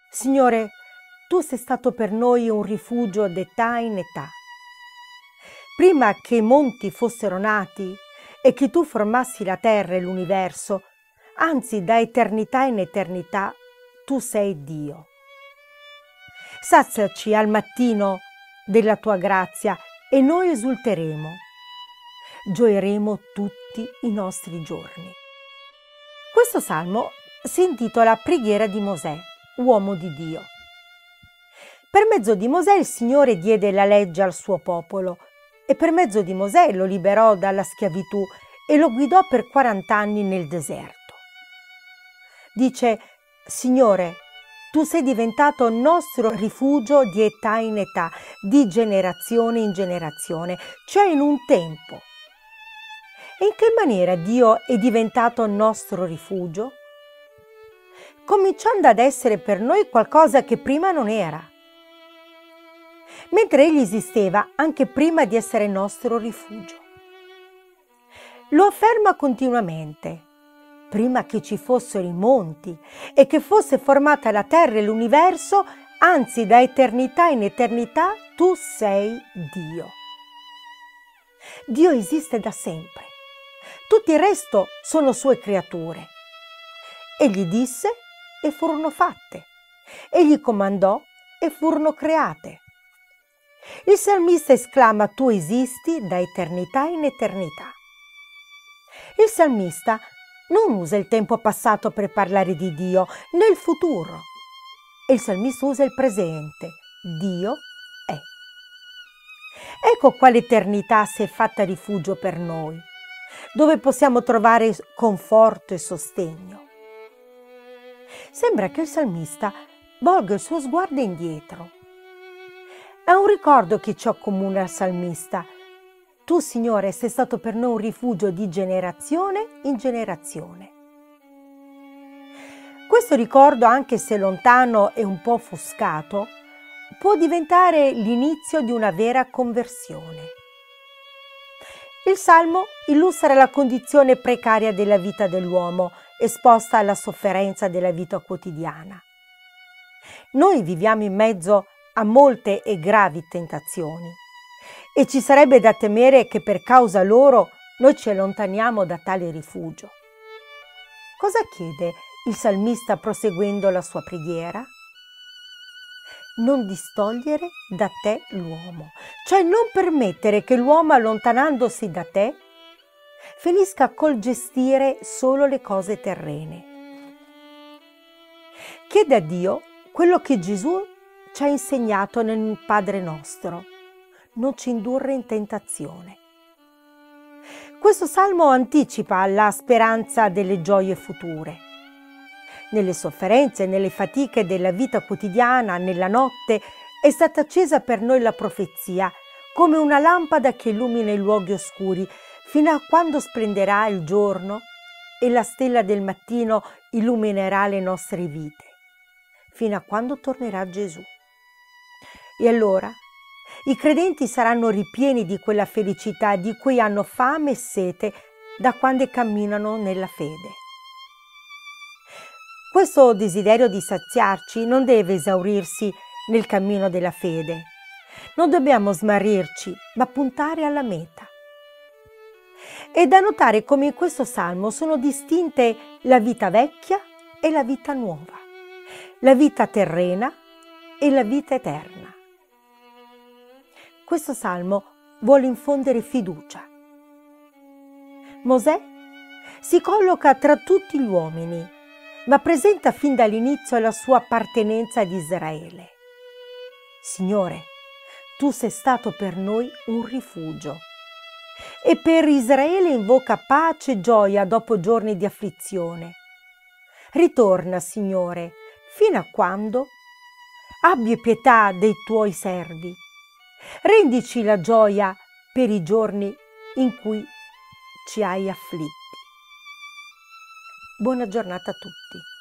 Signore, tu sei stato per noi un rifugio d'età in età. Prima che i monti fossero nati e che tu formassi la terra e l'universo, anzi da eternità in eternità, tu sei Dio. Saziaci al mattino della tua grazia e noi esulteremo. Gioiremo tutti i nostri giorni. Questo salmo si intitola Preghiera di Mosè, uomo di Dio. Per mezzo di Mosè il Signore diede la legge al suo popolo e per mezzo di Mosè lo liberò dalla schiavitù e lo guidò per 40 anni nel deserto. Dice: Signore, tu sei diventato nostro rifugio di età in età, di generazione in generazione, cioè in un tempo. E in che maniera Dio è diventato nostro rifugio? Cominciando ad essere per noi qualcosa che prima non era. Mentre Egli esisteva anche prima di essere nostro rifugio. Lo afferma continuamente, prima che ci fossero i monti e che fosse formata la terra e l'universo, anzi da eternità in eternità tu sei Dio. Dio esiste da sempre. Tutto il resto sono sue creature. Egli disse e furono fatte. Egli comandò e furono create. Il salmista esclama: tu esisti da eternità in eternità. Il salmista non usa il tempo passato per parlare di Dio, né il futuro. Il salmista usa il presente. Dio è. Ecco quale eternità si è fatta rifugio per noi, dove possiamo trovare conforto e sostegno. Sembra che il salmista volga il suo sguardo indietro. È un ricordo che ci accomuna al salmista. Tu, Signore, sei stato per noi un rifugio di generazione in generazione. Questo ricordo, anche se lontano e un po' offuscato, può diventare l'inizio di una vera conversione. Il Salmo illustra la condizione precaria della vita dell'uomo, esposta alla sofferenza della vita quotidiana. Noi viviamo in mezzo a molte e gravi tentazioni e ci sarebbe da temere che per causa loro noi ci allontaniamo da tale rifugio. Cosa chiede il salmista proseguendo la sua preghiera? Non distogliere da te l'uomo, cioè non permettere che l'uomo, allontanandosi da te, finisca col gestire solo le cose terrene. Chiede a Dio quello che Gesù ci ha insegnato nel Padre nostro: non ci indurre in tentazione. Questo salmo anticipa la speranza delle gioie future. Nelle sofferenze, nelle fatiche della vita quotidiana, nella notte, è stata accesa per noi la profezia, come una lampada che illumina i luoghi oscuri, fino a quando splenderà il giorno e la stella del mattino illuminerà le nostre vite, fino a quando tornerà Gesù. E allora i credenti saranno ripieni di quella felicità di cui hanno fame e sete da quando camminano nella fede. Questo desiderio di saziarci non deve esaurirsi nel cammino della fede. Non dobbiamo smarrirci, ma puntare alla meta. È da notare come in questo salmo sono distinte la vita vecchia e la vita nuova, la vita terrena e la vita eterna. Questo salmo vuole infondere fiducia. Mosè si colloca tra tutti gli uomini, ma presenta fin dall'inizio la sua appartenenza ad Israele. Signore, tu sei stato per noi un rifugio. E per Israele invoca pace e gioia dopo giorni di afflizione. Ritorna, Signore, fino a quando? Abbi pietà dei tuoi servi. Rendici la gioia per i giorni in cui ci hai afflitti. Buona giornata a tutti.